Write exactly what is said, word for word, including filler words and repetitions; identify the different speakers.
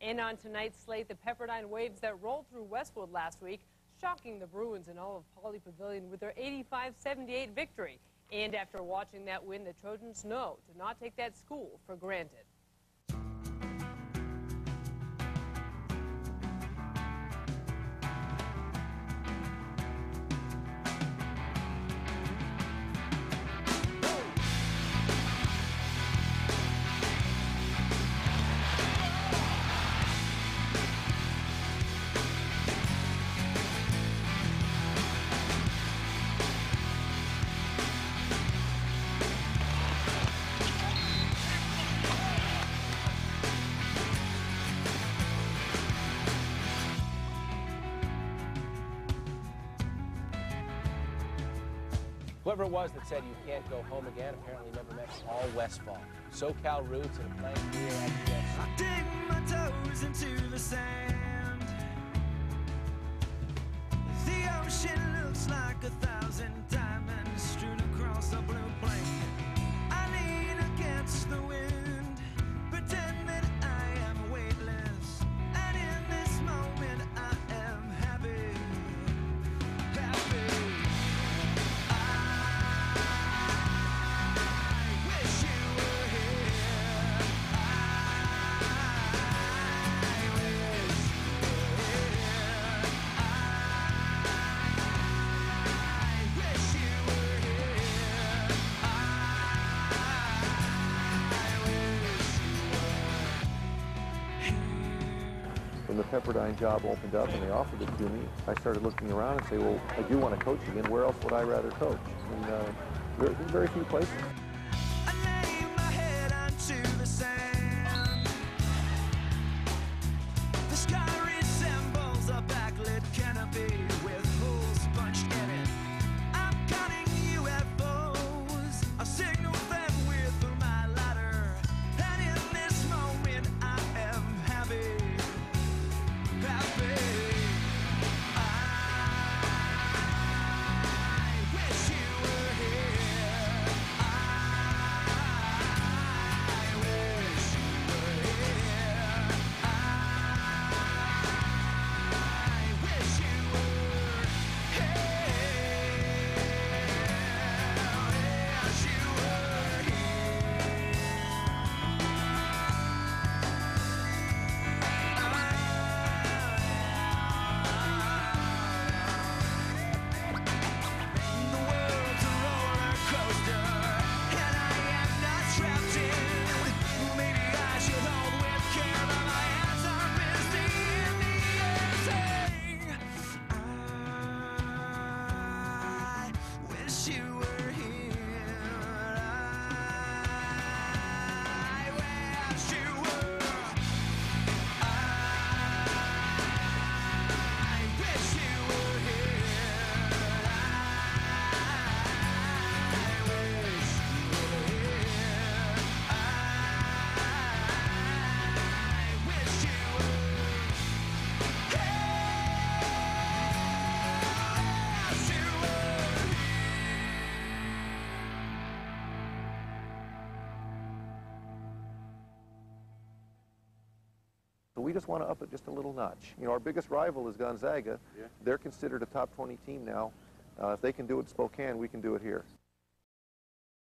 Speaker 1: And on tonight's slate, the Pepperdine Waves that rolled through Westwood last week, shocking the Bruins in all of Pauley Pavilion with their eighty-five seventy-eight victory. And after watching that win, the Trojans know to not take that school for granted.
Speaker 2: Whoever it was that said you can't go home again apparently never met Paul Westphal. SoCal roots and playing here at the U S C.
Speaker 3: I dig my toes into the sand. The ocean looks like a thousand diamonds strewn across a blue blanket. I lean against the wind, pretend that I am weightless. And in this moment I am happy, happy.
Speaker 4: When the Pepperdine job opened up and they offered it to me, I started looking around and say, well, I do want to coach again. Where else would I rather coach? And uh, there, there's very few places.
Speaker 3: I lay my head onto the sand. The sky resembles a backlit canopy with holes punched in it. I'm counting U F Os. I signal them with my ladder. And in this moment I am happy.
Speaker 4: We just want to up it just a little notch. You know, our biggest rival is Gonzaga. Yeah. They're considered a top twenty team now. Uh, if they can do it in Spokane, we can do it here.